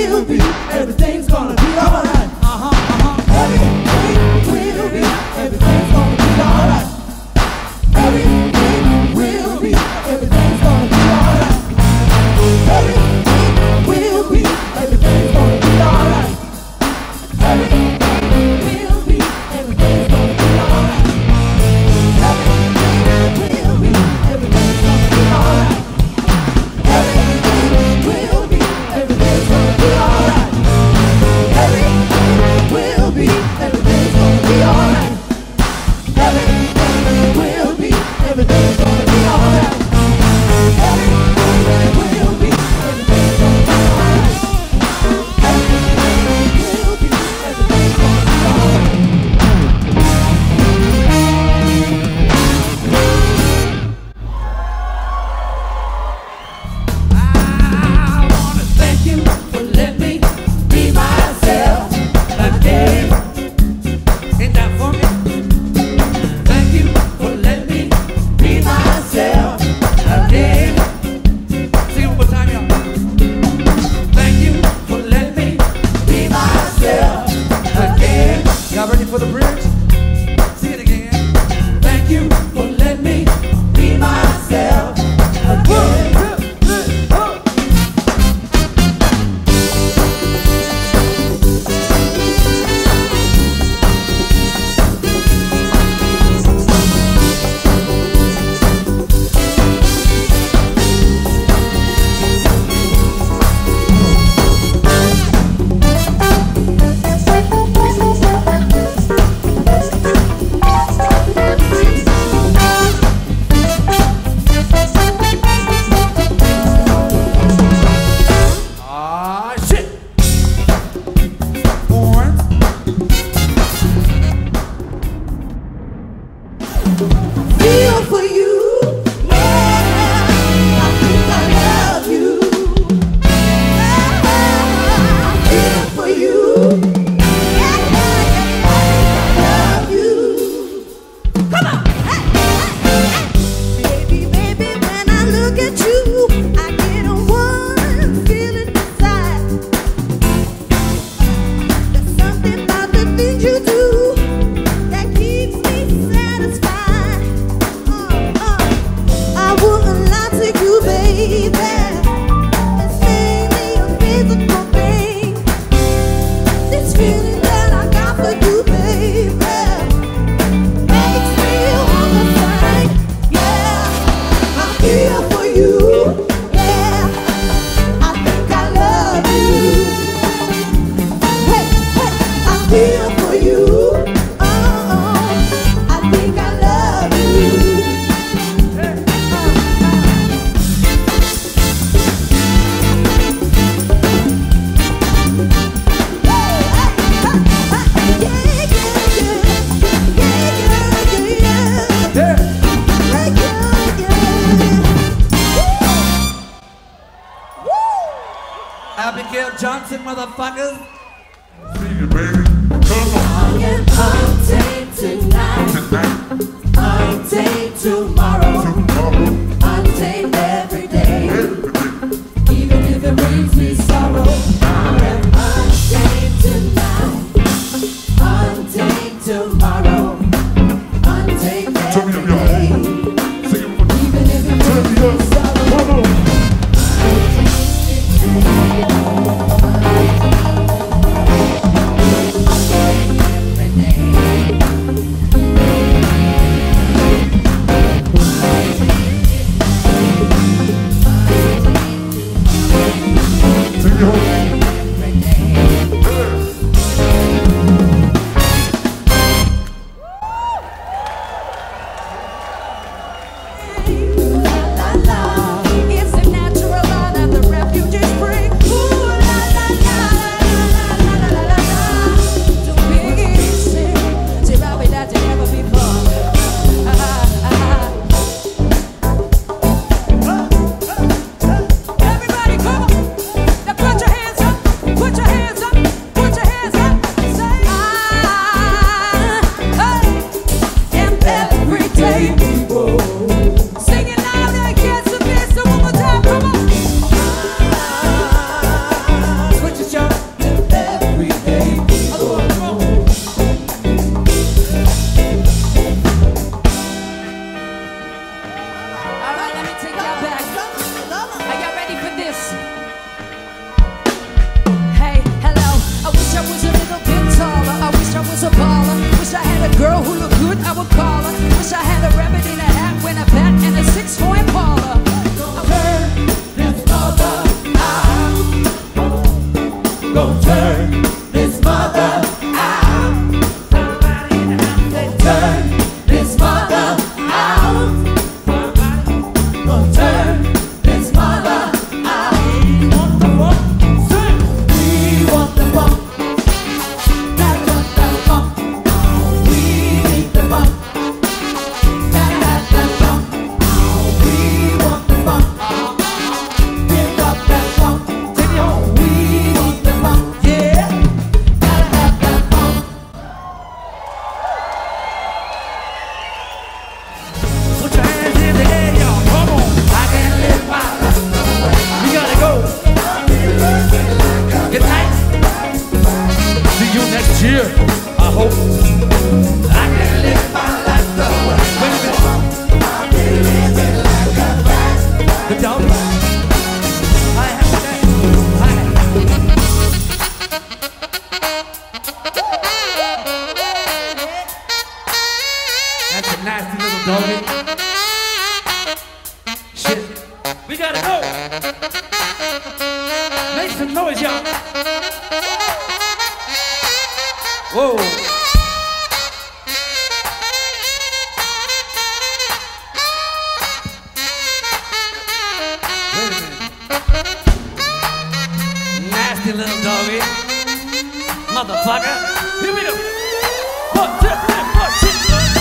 will be, everything's gonna be alright. Everything will be, everything's gonna be alright. Everything will be, everything's gonna be alright. Everything will be, everything's gonna be alright. Everything will be, everything's gonna be alright. Everything will be, everything's gonna be alright. Everything will be, everything's gonna be alright. Everything will be, everything's gonna be alright. Everything will be, everything's gonna be alright. Everything will be, everything's gonna be alright. Everything will be, everything's gonna be alright. I wanna thank you for letting me be myself again. Ain't that for me? Thank you for letting me be myself again. Sing it one more time, y'all. Thank you for letting me be myself again. Y'all ready for the bridge? Sing it again. Thank you for letting me be myself again. Ah, shit! Horns. Feel for you, yeah. I think I love you. Yeah. Feel for you, yeah. I love you. Come on, hey. Baby, baby, when I look at you, I get a warm feeling inside. There's something about the things you do that keeps me satisfied. I wouldn't lie to you, baby. It's mainly a physical thing. This feeling that I got for you, baby, makes me wanna sing. Yeah, I feel for you. Yeah, I think I love you. Hey, hey, I feel for you. Oh, I think I love you. Abigail Johnson, motherfuckers. Sing it, baby. Come on. Untamed tonight, untamed tomorrow, untamed every day, even if it brings me sorrow. I am untamed tonight, untamed tomorrow, untamed every day, even if it brings me sorrow. gonna turn this mother out. Somebody in the house say, turn this mother out. Gonna turn this mother out. We want the funk. Sing. We want the funk. Gotta want that funk. We need the funk. Gotta have that funk. We want the funk. Pick up that funk. Take it home. We want the funk. Yeah. Gotta have that funk. Put your hands in the air, y'all. Come on. I can't live my life. We gotta go. Get tight. See you next year, I hope. I can't live my life the way. Wait a minute. The dog. I have that. That's a nasty little doggy. Shit. We gotta go. Make some noise, y'all. Whoa. Wait a minute. Nasty little doggy. Motherfucker. Here we go. 1, 2, 3, 4, shit.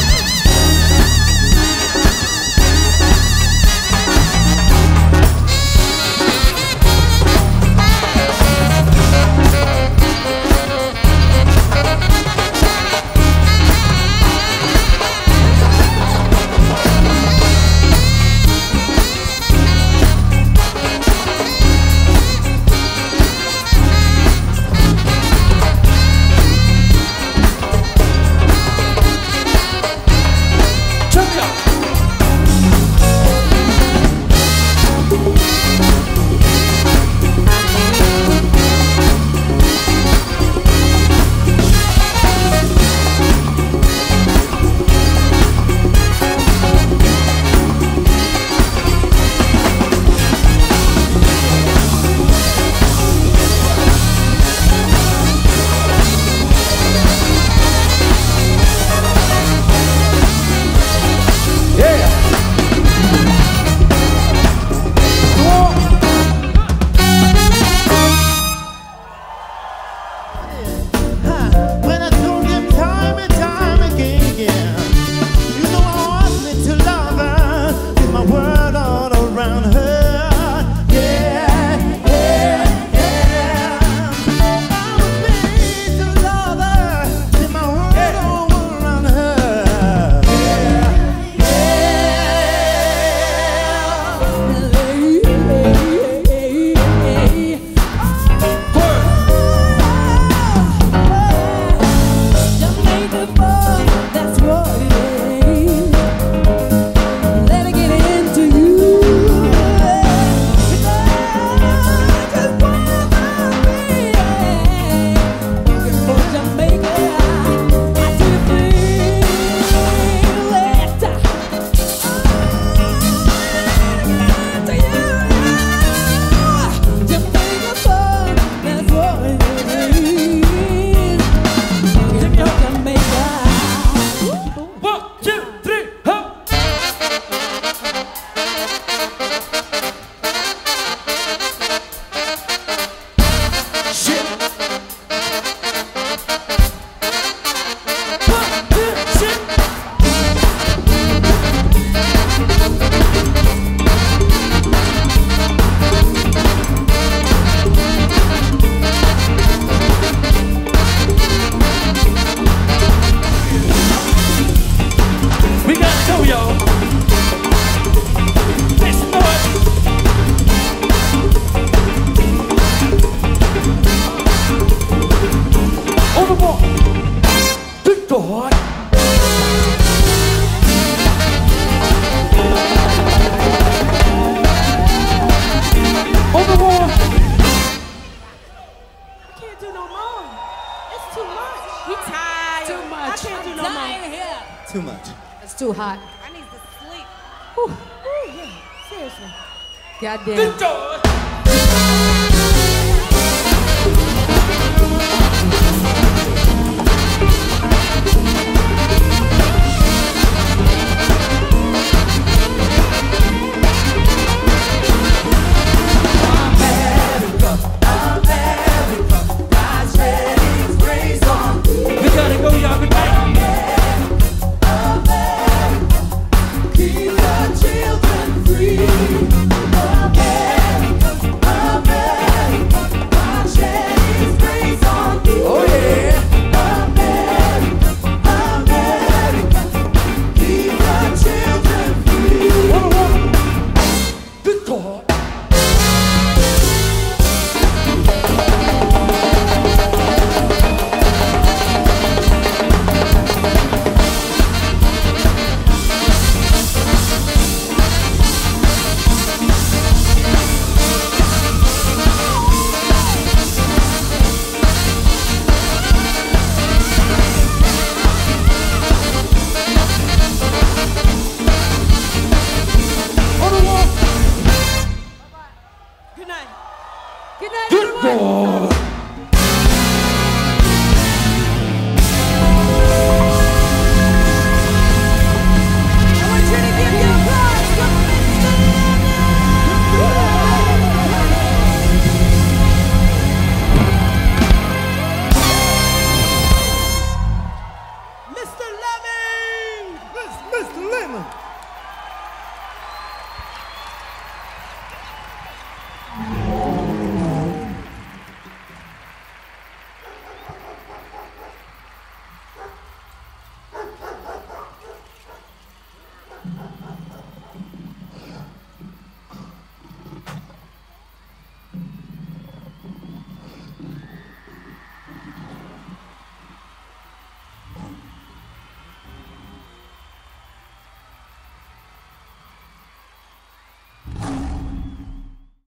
Too much. It's too hot. I need to sleep. Whew. Whew, yeah. Seriously. Goddamn. Good job.